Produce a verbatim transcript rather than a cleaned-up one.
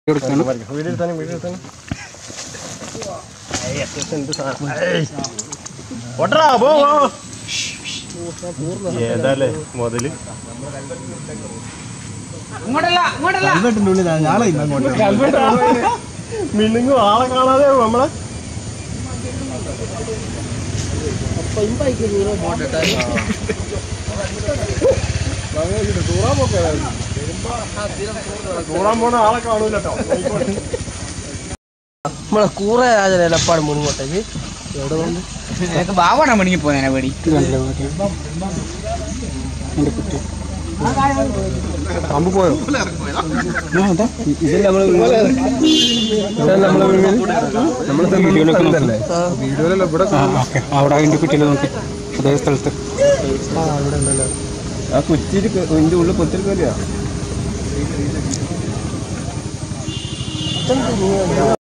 ഏതാല്ലേ മുതല് മിന്നുങ്ങും ആളെ കാണാതെ നമ്മളെ തൂറാൻ പോണ ആളെ കാണൂല കേട്ടോ. നമ്മളെ കൂറ രാജപ്പാട് മുണിങ്ങോട്ടേക്ക് എവിടെ കൊണ്ട് ബാവാണ് മണിങ്ങി പോന്നെ പേടി പാമ്പ് പോയോ? വീഡിയോയിലല്ല ഇവിടെ അവിടെ അതിന്റെ കുറ്റിയിൽ നോക്കി അതേ സ്ഥലത്ത് ആ കുറ്റിയിൽ ഇതിന്റെ ഉള്ളിൽ കൊത്തിൽ കയറിയാ